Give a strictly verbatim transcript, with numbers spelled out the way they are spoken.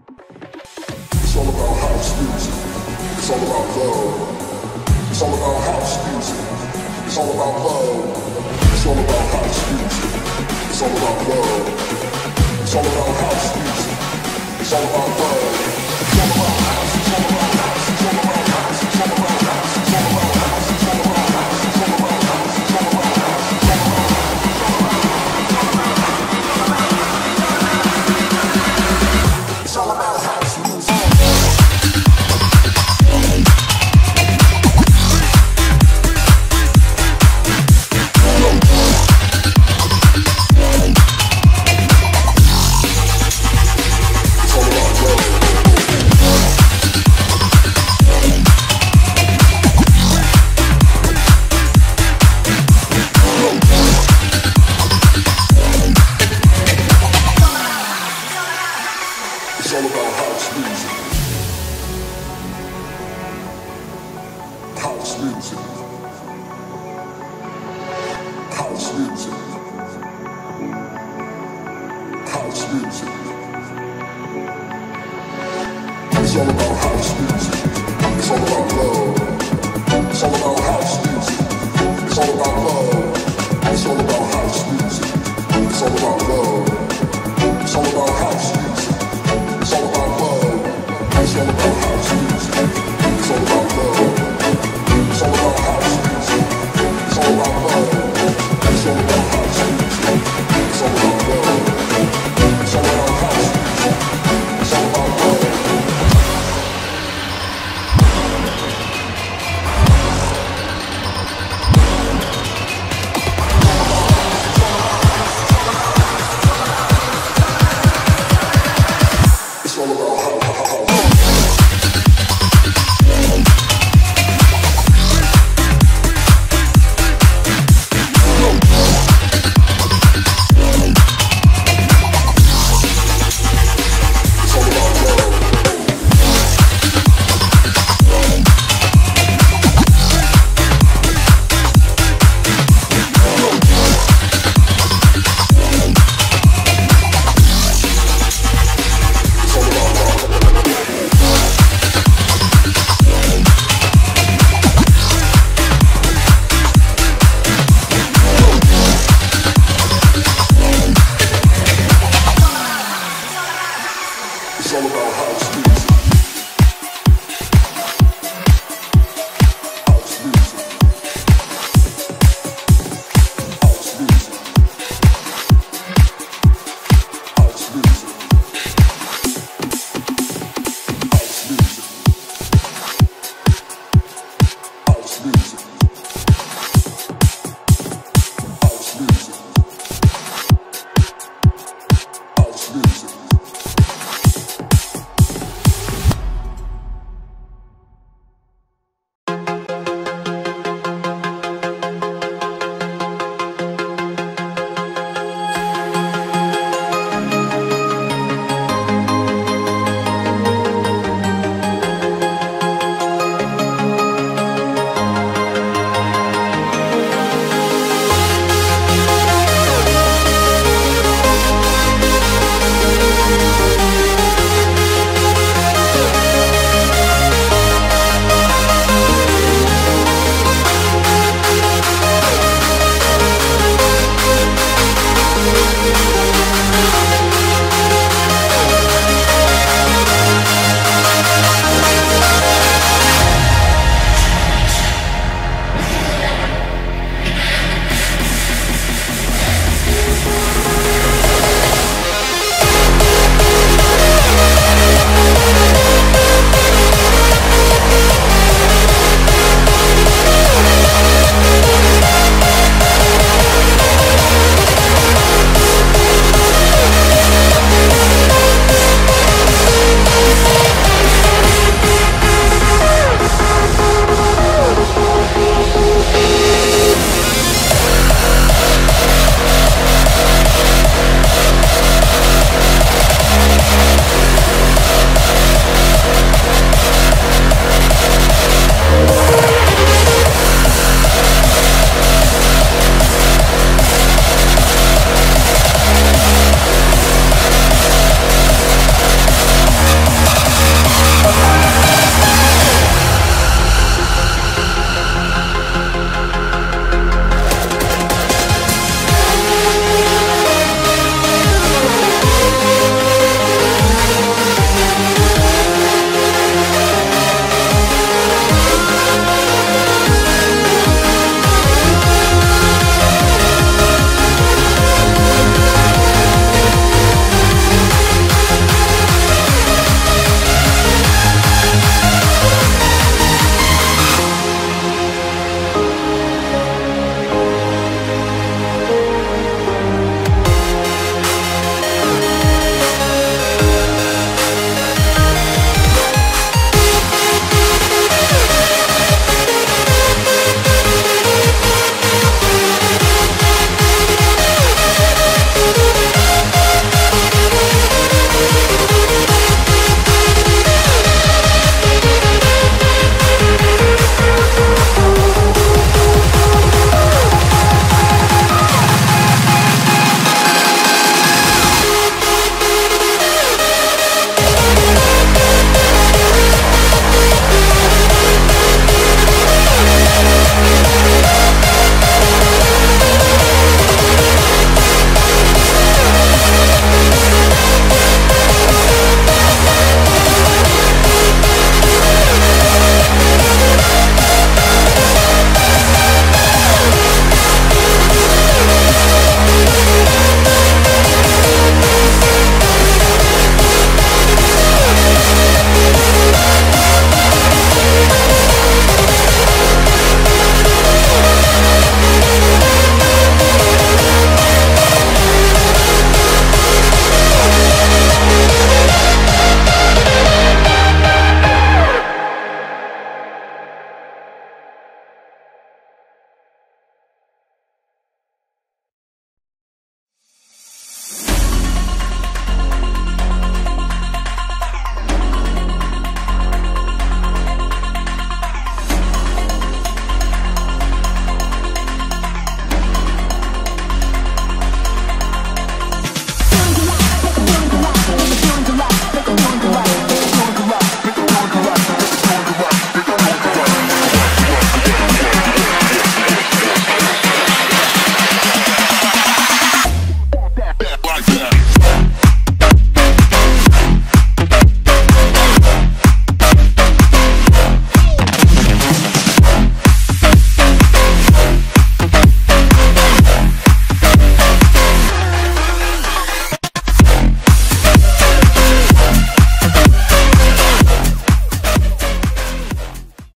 It's all about house music. It's all about love. It's all about house music. It's all about love. It's all about house music. It's all about love. It's all about house music. It's all about love. It's all about house. It's all about house. It's all about house. It's all about house. It's all about house. It's all about house. It's all about house. It's all about house. It's all about house music. It's all about house music. House music. House music. House music. It's all about house music. It's all about love. It's all about house music. It's all about love. It's all about house music. It's all about love. It's all about house music. It's all about love. It's all about house music. It's all about love. It's all about house music. It's all about love. It's all about house music. It's all about love. It's all about house music. It's all about love. It's all about house. It's all about house music.